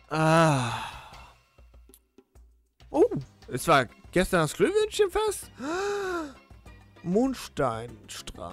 Ah. Oh, es war gestern das Glühwürmchenfest? Mondsteinstrand.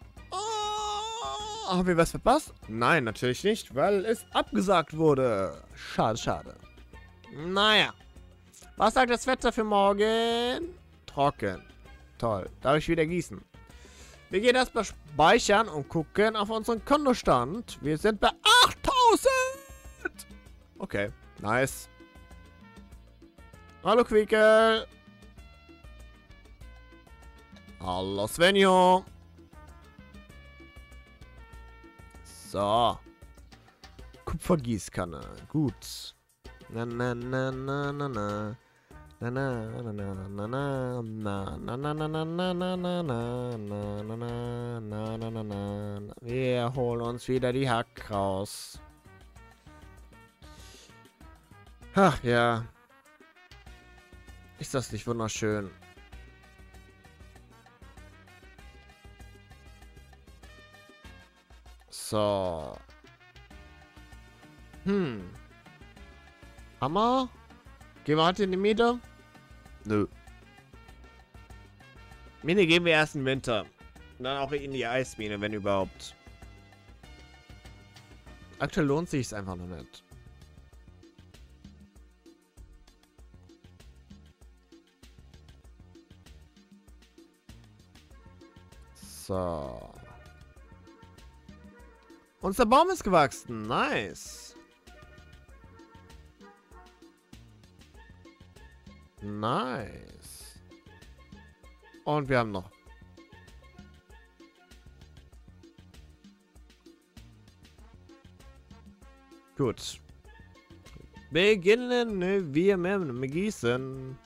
Oh, haben wir was verpasst? Nein, natürlich nicht, weil es abgesagt wurde. Schade, schade. Naja. Was sagt das Wetter für morgen? Trocken. Toll. Darf ich wieder gießen? Wir gehen erstmal speichern und gucken auf unseren Kontostand. Wir sind bei 8000. Okay, nice. Hallo Quickel. Hallo Svenjo. So. Kupfergießkanne. Gut. Na na na na na na. Na na na na na na na na na na na na na na na na na na. Wir holen uns wieder die Hack raus. Ach ja. Ist das nicht wunderschön? So. Hammer? Gehen wir heute in die Miete? Nö. Mine gehen wir erst im Winter. Und dann auch in die Eismine, wenn überhaupt. Aktuell lohnt sich es einfach noch nicht. So. Unser Baum ist gewachsen. Nice. Nice. Und wir haben noch. Gut. Beginnen wir mit Gießen.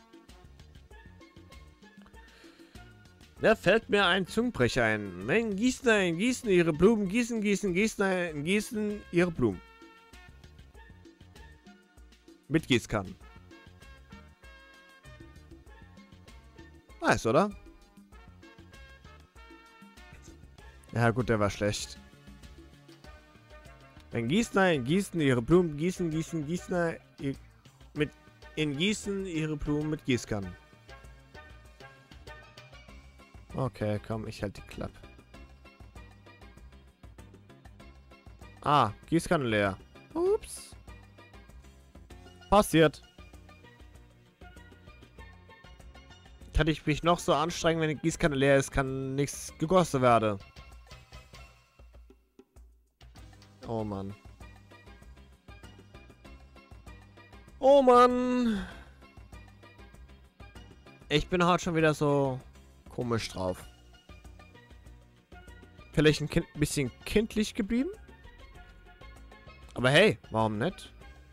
Da fällt mir ein Zungenbrecher ein. Wenn Gießner gießen ihre Blumen, gießen, Gießner gießen ihre Blumen. Mit Gießkannen. Nice, oder? Ja gut, der war schlecht. Wenn Gießner gießen ihre Blumen, gießen, Gießner gießen ihre Blumen mit Gießkannen. Okay, komm, ich halt die Klappe. Ah, Gießkanne leer. Ups. Passiert. Kann ich mich noch so anstrengen, wenn die Gießkanne leer ist, kann nichts gegossen werden. Oh Mann. Oh Mann. Ich bin heute schon wieder so komisch drauf. Vielleicht ein bisschen kindlich geblieben? Aber hey, warum nicht?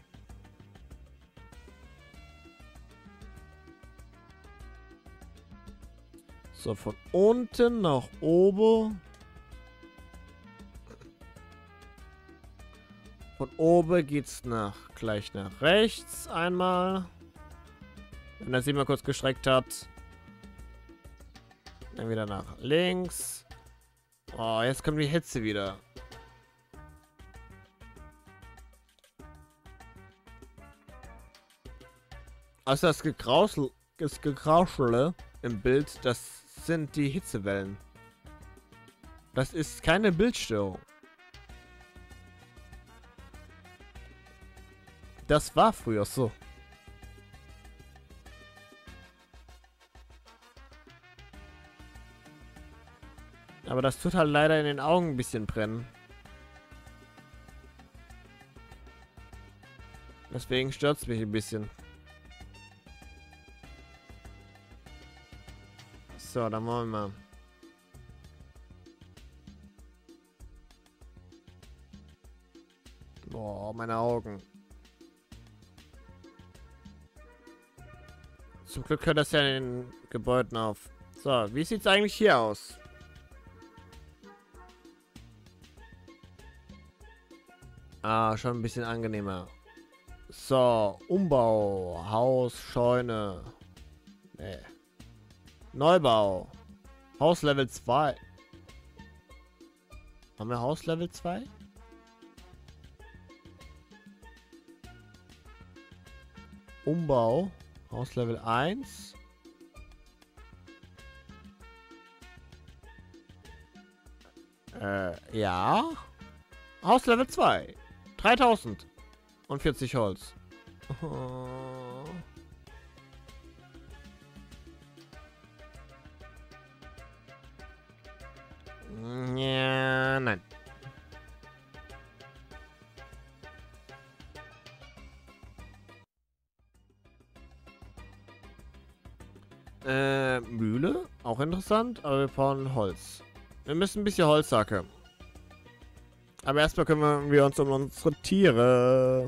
So, von unten nach oben. Von oben geht's gleich nach rechts einmal. Wenn er sich mal kurz gestreckt hat. Dann wieder nach links. Oh, jetzt kommt die Hitze wieder. Also das Gekrauschele im Bild, das sind die Hitzewellen. Das ist keine Bildstörung. Das war früher so. Aber das tut halt leider in den Augen ein bisschen brennen. Deswegen stört es mich ein bisschen. So, dann wollen wir mal. Boah, meine Augen. Zum Glück hört das ja in den Gebäuden auf. So, wie sieht's eigentlich hier aus? Ah, schon ein bisschen angenehmer. So, Umbau, Haus, Scheune. Nee. Neubau. Haus Level 2. Haben wir Haus Level 2? Umbau. Haus Level 1. Ja. Haus Level 2. 3000. Und 40 Holz. Oh. Ja, nein. Mühle. Auch interessant, aber wir brauchen Holz. Wir müssen ein bisschen Holz sacken. Aber erstmal kümmern wir uns um unsere Tiere.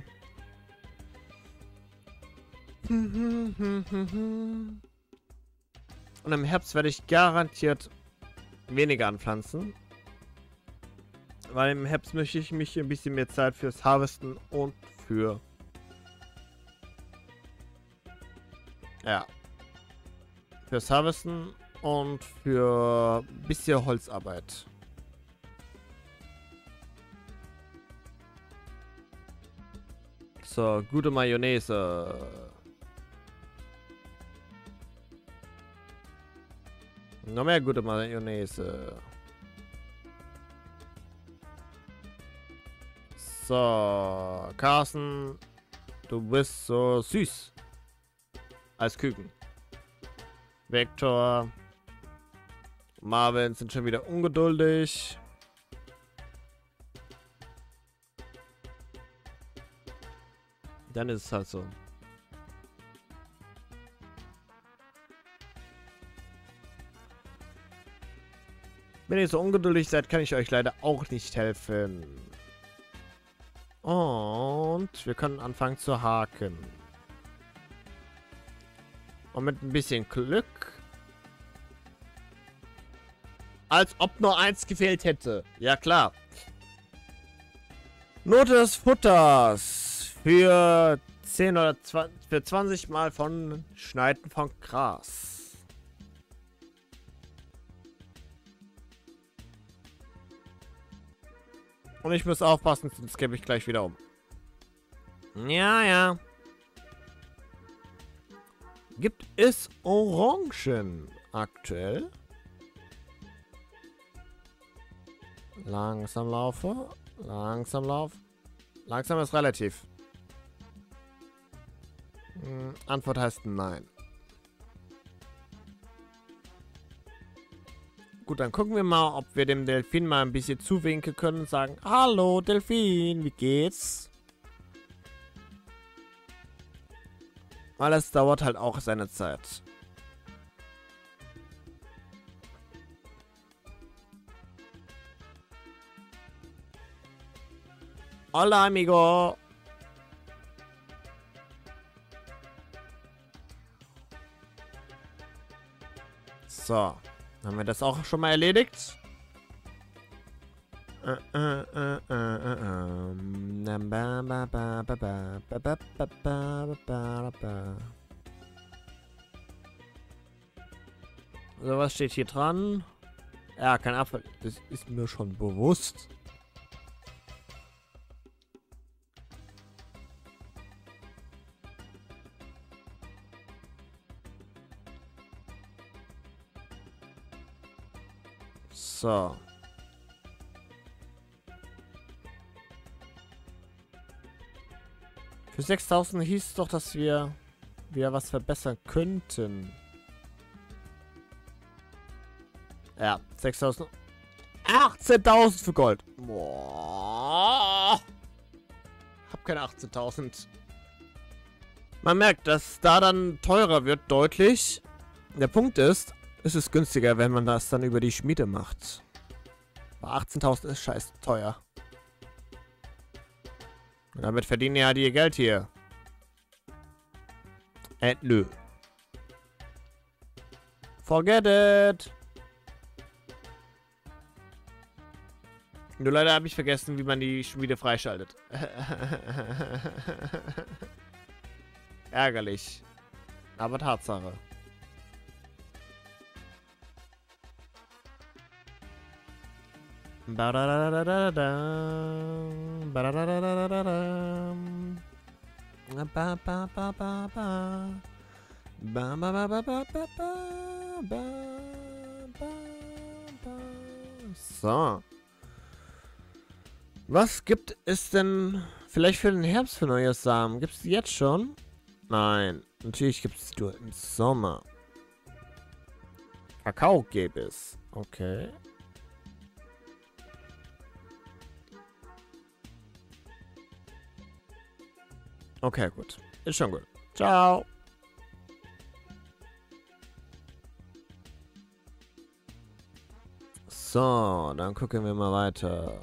Und im Herbst werde ich garantiert weniger anpflanzen. Weil im Herbst möchte ich mich ein bisschen mehr Zeit fürs Harvesten und für... Ja. Fürs Harvesten und für ein bisschen Holzarbeit. So, gute Mayonnaise. Noch mehr gute Mayonnaise. So, Carsten, du bist so süß. Als Küken. Vector. Marvin sind schon wieder ungeduldig. Dann ist es halt so. Wenn ihr so ungeduldig seid, kann ich euch leider auch nicht helfen. Und wir können anfangen zu haken. Und mit ein bisschen Glück. Als ob nur eins gefehlt hätte. Ja, klar. Note des Futters. Für 10 oder 20, für 20 Mal von Schneiden von Gras. Und ich muss aufpassen, sonst gebe ich gleich wieder um. Ja, ja. Gibt es Orangen aktuell? Langsam laufe. Langsam laufe. Langsam ist relativ. Antwort heißt nein. Gut, dann gucken wir mal, ob wir dem Delfin mal ein bisschen zuwinken können und sagen: Hallo Delfin, wie geht's? Weil es dauert halt auch seine Zeit. Hola, amigo. So. Haben wir das auch schon mal erledigt? So, was steht hier dran? Ja, kein Apfel. Das ist mir schon bewusst. So. Für 6000 hieß es doch, dass wir wieder was verbessern könnten. Ja, 6000. 18.000 für Gold. Boah. Hab keine 18.000. Man merkt, dass da dann teurer wird, deutlich. Der Punkt ist, es ist günstiger, wenn man das dann über die Schmiede macht. Bei 18.000 ist scheiß teuer. Und damit verdienen ja die ihr Geld hier. Nö. Forget it. Nur leider habe ich vergessen, wie man die Schmiede freischaltet. Ärgerlich. Aber Tatsache. Ba, ba, ba, ba, ba. Ba, ba, ba, ba, ba, ba, ba, ba, ba, ba. So. Was gibt es denn vielleicht für den Herbst für neue Samen? Gibt es die jetzt schon? Nein. Natürlich gibt es die nur im Sommer. Kakao gäbe es. Okay. Okay, gut. Ist schon gut. Ciao. So, dann gucken wir mal weiter.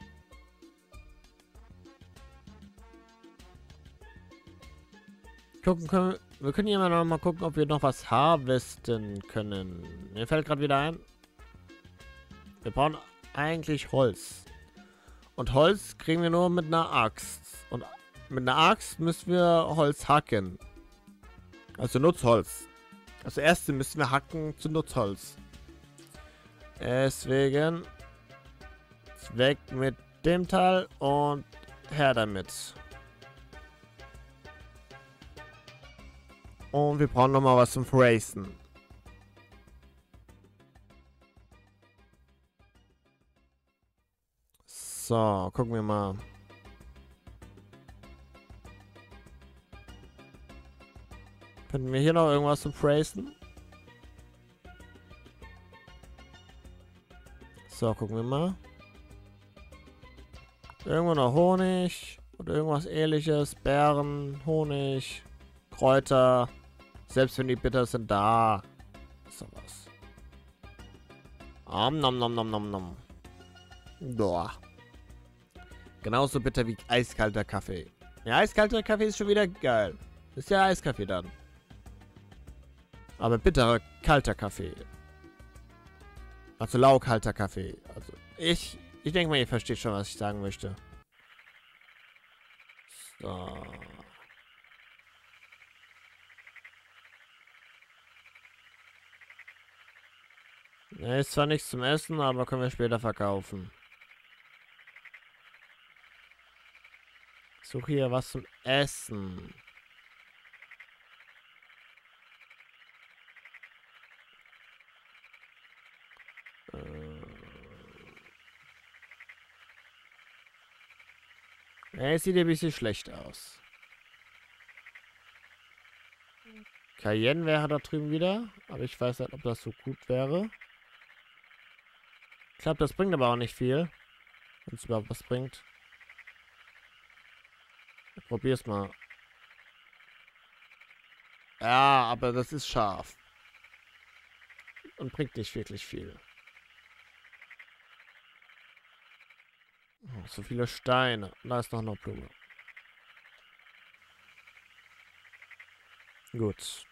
Wir können hier mal noch mal gucken, ob wir noch was harvesten können. Mir fällt gerade wieder ein. Wir brauchen eigentlich Holz. Und Holz kriegen wir nur mit einer Axt. Und mit einer Axt müssen wir Holz hacken. Also Nutzholz. Also erst müssen wir hacken zu Nutzholz. Deswegen weg mit dem Teil und her damit. Und wir brauchen noch mal was zum Fräsen. So, gucken wir mal. Finden wir hier noch irgendwas zum Fräsen? So, gucken wir mal. Irgendwo noch Honig oder irgendwas ähnliches. Beeren, Honig, Kräuter. Selbst wenn die bitter sind, da ist doch was. Nom nom nom nom nom. Boah. Genauso bitter wie eiskalter Kaffee. Ja, eiskalter Kaffee ist schon wieder geil. Ist ja Eiskaffee dann. Aber bitterer, kalter Kaffee. Also laukalter Kaffee. Also ich denke mal, ihr versteht schon, was ich sagen möchte. So. Ja, ist zwar nichts zum Essen, aber können wir später verkaufen. Ich suche hier was zum Essen. Ja, es sieht ein bisschen schlecht aus. Cayenne wäre da drüben wieder, aber ich weiß nicht, ob das so gut wäre. Ich glaube, das bringt aber auch nicht viel. Wenn es überhaupt was bringt. Ich probier's mal. Ja, aber das ist scharf. Und bringt nicht wirklich viel. Oh, so viele Steine. Da ist noch eine Blume. Gut.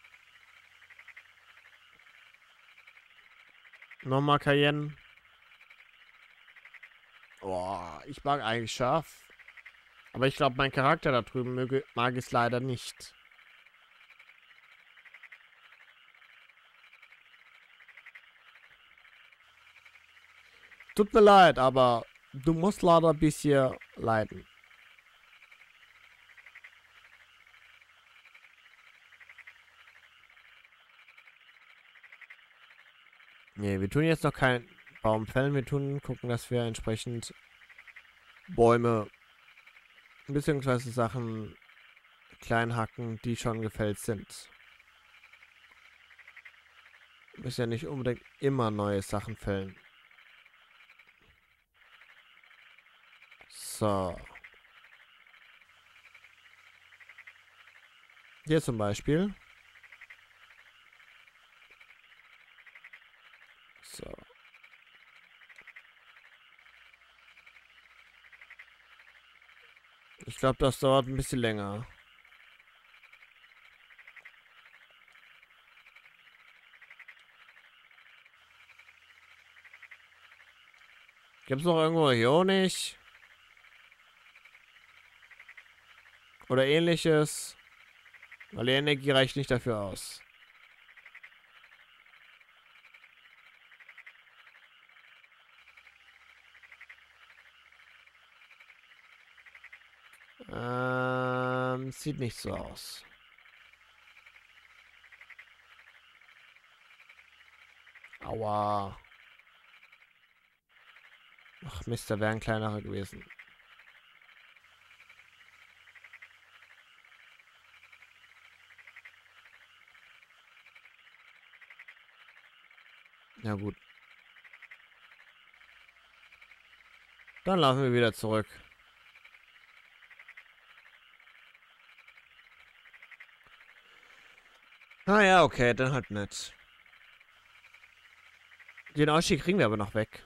Nochmal Cayenne. Boah, ich mag eigentlich scharf. Aber ich glaube, mein Charakter da drüben mag es leider nicht. Tut mir leid, aber du musst leider ein bisschen leiden. Nee, wir tun jetzt noch keinen Baum fällen. Wir tun gucken, dass wir entsprechend Bäume beziehungsweise Sachen klein hacken, die schon gefällt sind. Wir müssen ja nicht unbedingt immer neue Sachen fällen. So. Hier zum Beispiel. So. Ich glaube, das dauert ein bisschen länger. Gibt es noch irgendwo Honig? Oder ähnliches? Weil die Energie reicht nicht dafür aus. Sieht nicht so aus. Aua. Ach Mist, da wäre ein kleinerer gewesen. Ja gut. Dann laufen wir wieder zurück. Ah ja, okay, dann halt nicht. Den Ausstieg kriegen wir aber noch weg.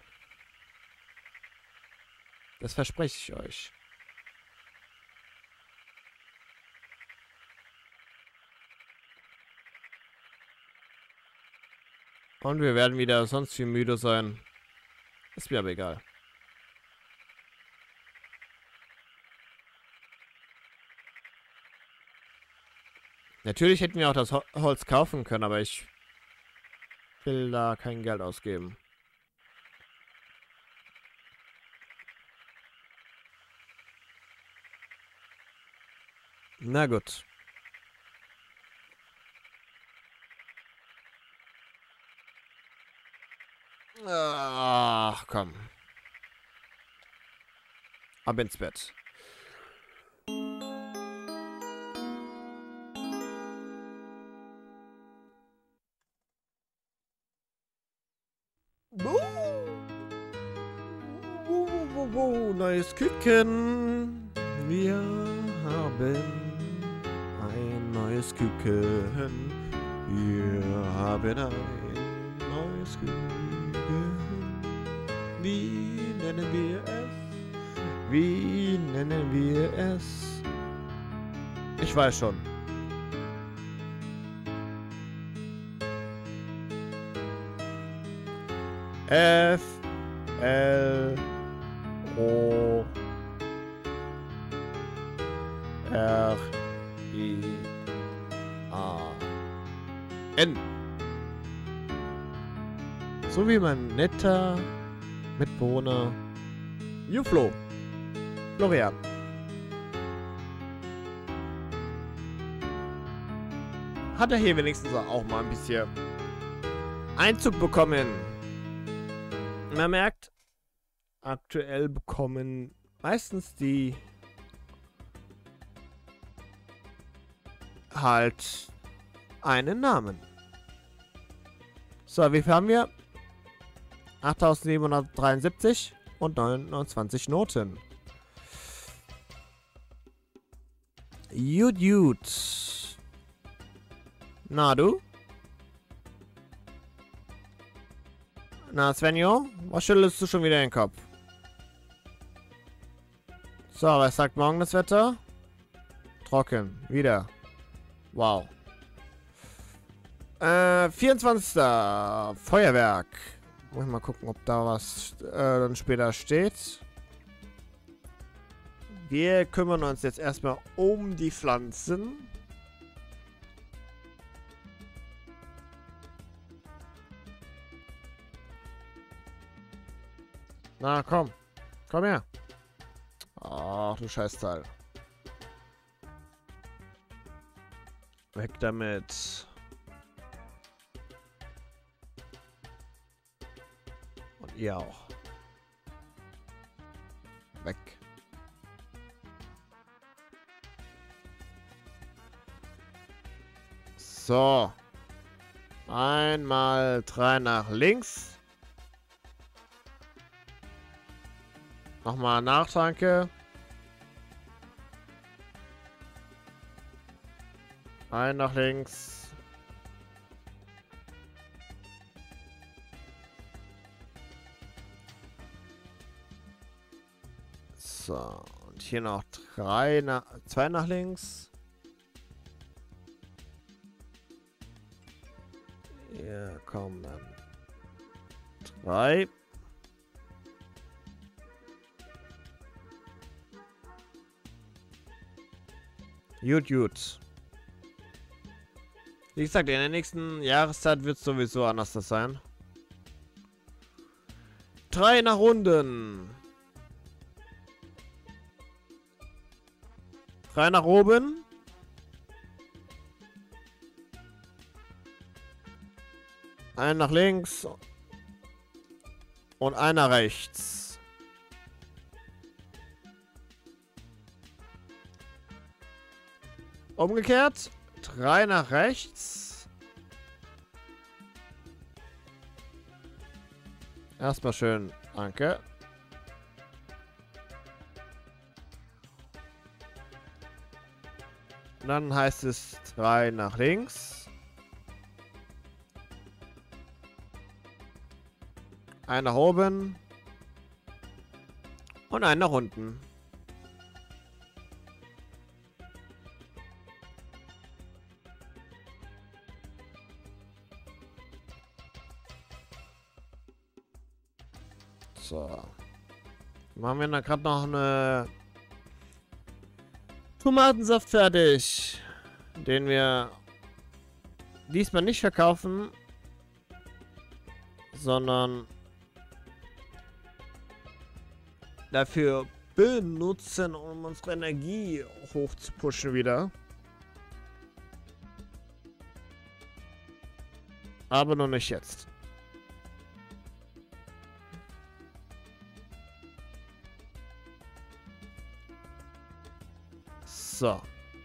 Das verspreche ich euch. Und wir werden wieder sonst wie müde sein. Ist mir aber egal. Natürlich hätten wir auch das Holz kaufen können, aber ich will da kein Geld ausgeben. Na gut. Ach, komm. Ab ins Bett. Neues Küken. Wir haben ein neues Küken. Wir haben ein neues Küken. Wie nennen wir es? Wie nennen wir es? Ich weiß schon. F L O R I A N. So wie mein netter Mitbewohner Juflo. Florian. Hat er hier wenigstens auch mal ein bisschen Einzug bekommen. Man merkt, aktuell bekommen meistens die halt einen Namen. So, wie viel haben wir? 8773 und 29 Noten. Gut. Na du? Na Svenjo, was schüttelst du schon wieder den Kopf? So, was sagt morgen das Wetter? Trocken, wieder. Wow. 24. Feuerwerk. Muss ich mal gucken, ob da was dann später steht. Wir kümmern uns jetzt erstmal um die Pflanzen. Na, komm. Komm her. Ach, du Scheißteil. Weg damit. Und ihr auch. Weg. So. Einmal 3 nach links. Nochmal Nachtanke. Ein nach links. So. Und hier noch 2 nach links. Hier kommen dann 3. Gut. Wie gesagt, in der nächsten Jahreszeit wird es sowieso anders sein. 3 nach unten. 3 nach oben. Einen nach links. Und einen nach rechts. Umgekehrt. 3 nach rechts. Erstmal schön. Danke. Dann heißt es 3 nach links. Ein nach oben. Und einen nach unten. So. Machen wir dann gerade noch eine Tomatensaft fertig, den wir diesmal nicht verkaufen, sondern dafür benutzen, um unsere Energie hoch zu pushen wieder. Aber noch nicht jetzt. So.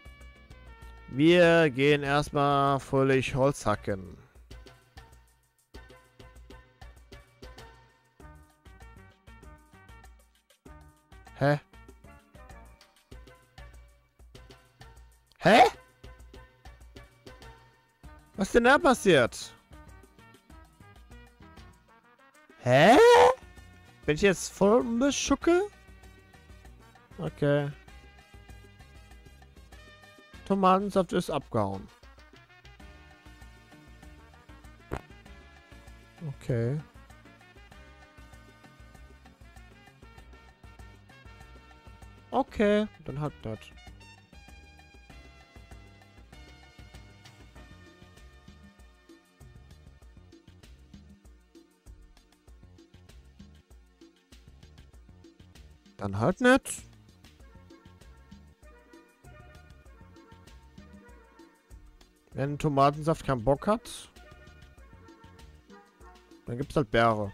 Wir gehen erstmal völlig Holz hacken. Hä? Hä? Was denn da passiert? Hä? Bin ich jetzt voll beschucke? Okay. Tomatensaft ist abgehauen. Okay. Okay, dann halt das. Dann halt nicht. Wenn Tomatensaft keinen Bock hat, dann gibt's halt Beere.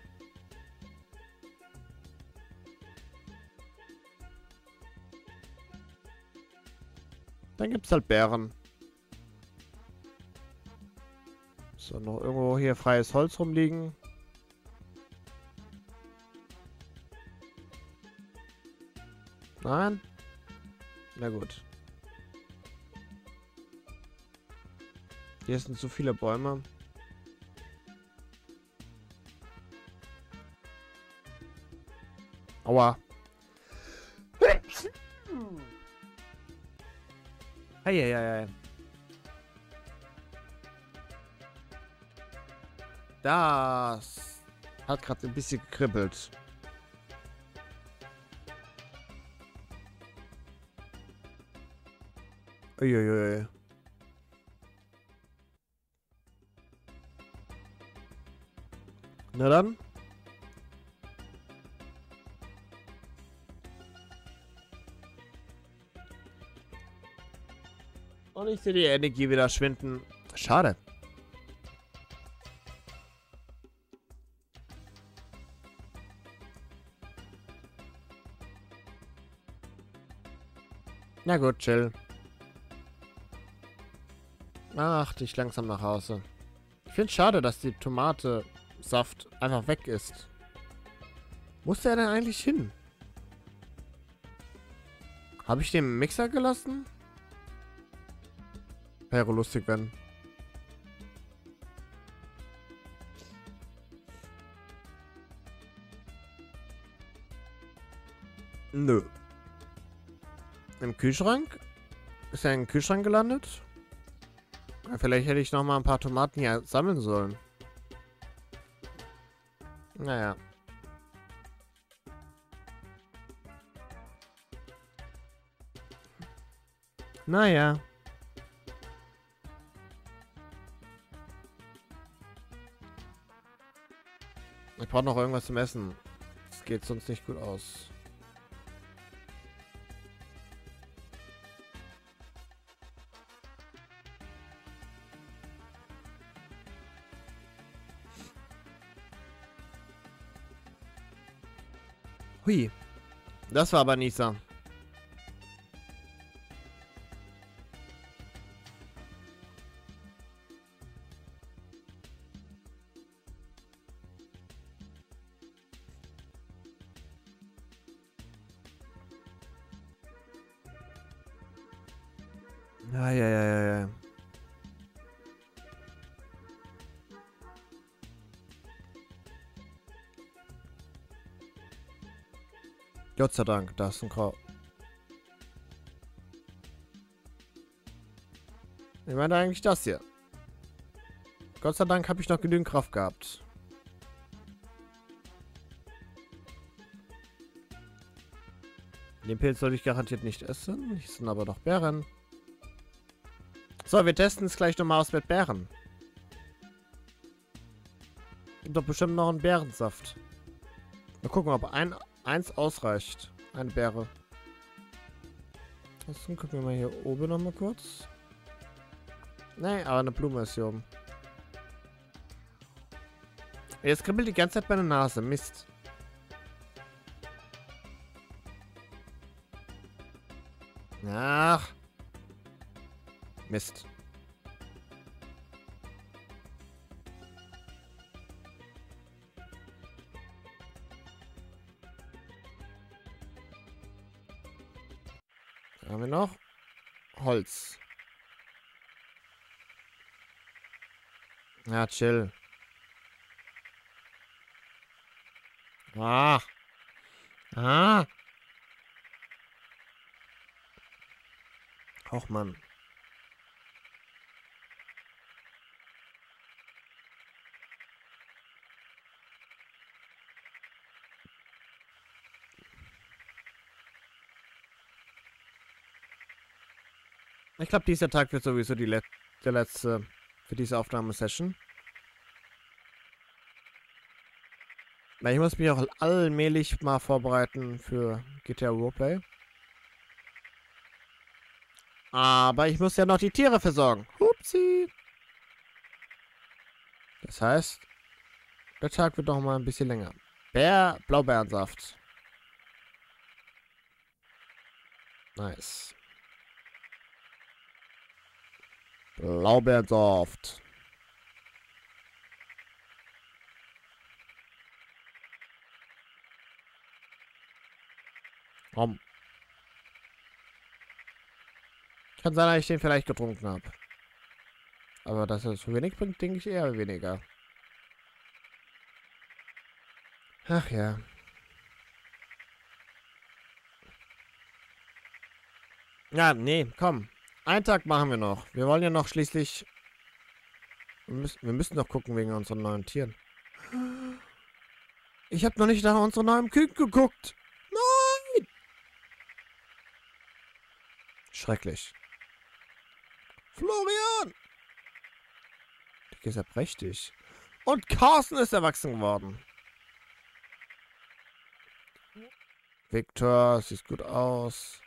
Dann gibt's halt Beeren. So, noch irgendwo hier freies Holz rumliegen. Nein? Na gut. Hier sind zu viele Bäume. Aua. Eieiei. Das hat gerade ein bisschen gekribbelt. Uiuiui. Na dann. Und ich sehe die Energie wieder schwinden. Schade. Na gut, chill. Ach, dich langsam nach Hause. Ich finde es schade, dass die Tomate-Saft einfach weg ist. Wo ist der denn eigentlich hin? Habe ich den im Mixer gelassen? Wäre lustig, wenn. Nö. Im Kühlschrank? Ist er im Kühlschrank gelandet? Vielleicht hätte ich noch mal ein paar Tomaten hier sammeln sollen. Naja. Naja. Ich brauche noch irgendwas zum Essen. Es geht sonst nicht gut aus. Hui. Das war aber Nisa. Ja, ja, ja, ja, ja. Gott sei Dank, da ist ein Grau. Ich meine eigentlich das hier. Gott sei Dank habe ich noch genügend Kraft gehabt. Den Pilz soll ich garantiert nicht essen. Hier sind aber noch Beeren. So, wir testen es gleich nochmal aus mit Beeren. Gibt doch bestimmt noch einen Beerensaft. Mal gucken, ob eins ausreicht. Eine Beere. Ansonsten gucken wir mal hier oben nochmal kurz. Nee, aber eine Blume ist hier oben. Jetzt kribbelt die ganze Zeit meine Nase. Mist. Ach. Mist. Was haben wir noch? Holz. Ja, chill. Ah. Ah. Och, Mann. Ich glaube, dieser Tag wird sowieso der letzte für diese Aufnahmesession. Weil ich muss mich auch allmählich mal vorbereiten für GTA Roleplay. Aber ich muss ja noch die Tiere versorgen. Hupsi. Das heißt, der Tag wird noch mal ein bisschen länger. Blaubeerensaft. Nice. Blaubeerensaft. Komm. Kann sein, dass ich den vielleicht getrunken habe. Aber dass es so wenig bringt, denke ich eher weniger. Ach ja. Ja, nee, komm. Einen Tag machen wir noch. Wir wollen ja noch schließlich... Wir müssen noch gucken wegen unseren neuen Tieren. Ich habe noch nicht nach unseren neuen Küken geguckt. Nein! Schrecklich. Florian! Der ist ja prächtig. Und Carsten ist erwachsen geworden. Victor, sieht gut aus.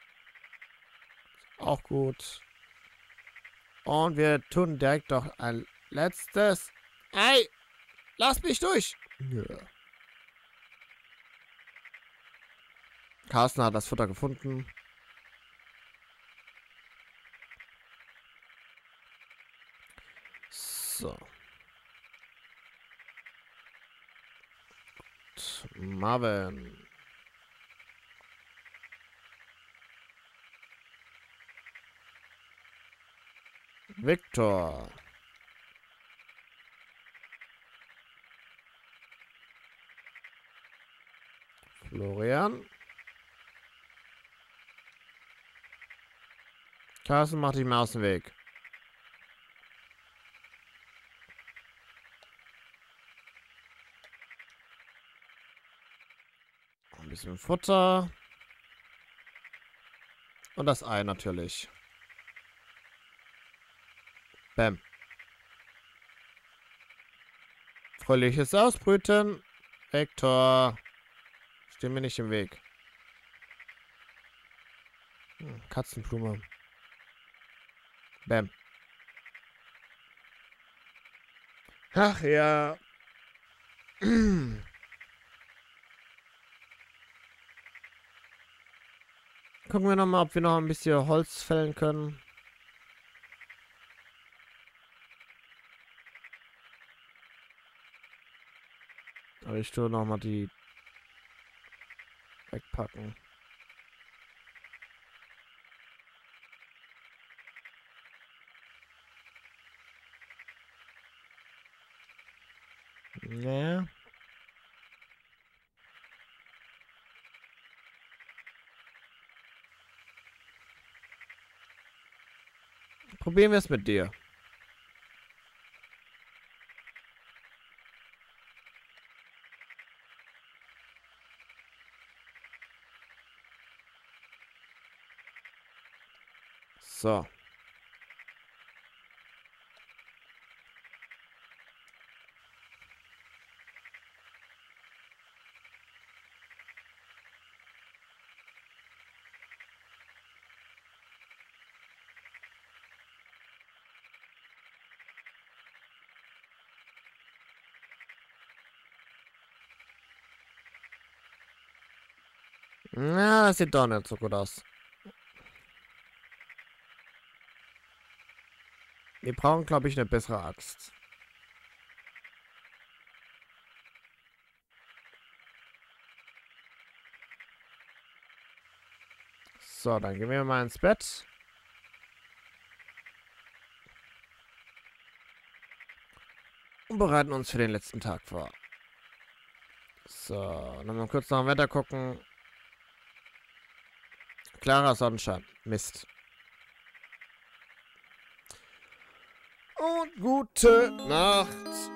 Auch gut. Und wir tun direkt noch ein letztes. Ey! Lass mich durch! Ja. Carsten hat das Futter gefunden. So. Und Marvin. Victor. Florian. Carsten, mach dich mal aus dem Weg. Ein bisschen Futter. Und das Ei natürlich. Bäm. Fröhliches Ausbrüten. Vektor. Steh mir nicht im Weg. Katzenblume. Bäm. Ach ja. gucken wir nochmal, ob wir noch ein bisschen Holz fällen können. Aber ich tue nochmal die wegpacken. Ja. Probieren wir es mit dir. So. Na, das sieht doch nicht so gut aus. Wir brauchen, glaube ich, eine bessere Axt. So, dann gehen wir mal ins Bett. Und bereiten uns für den letzten Tag vor. So, nochmal kurz nach dem Wetter gucken. Klarer Sonnenschein. Mist. Und gute Nacht.